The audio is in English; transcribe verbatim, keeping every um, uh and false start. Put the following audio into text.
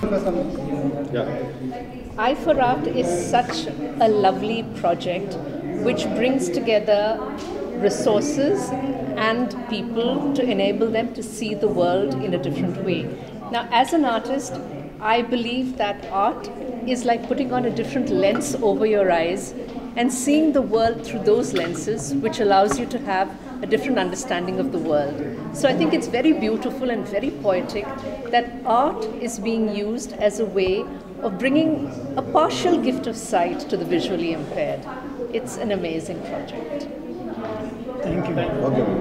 Yeah. Eye for Art is such a lovely project which brings together resources and people to enable them to see the world in a different way. Now, as an artist, I believe that art is like putting on a different lens over your eyes and seeing the world through those lenses, which allows you to have a different understanding of the world. So I think it's very beautiful and very poetic that art is being used as a way of bringing a partial gift of sight to the visually impaired. It's an amazing project. Thank you. Okay.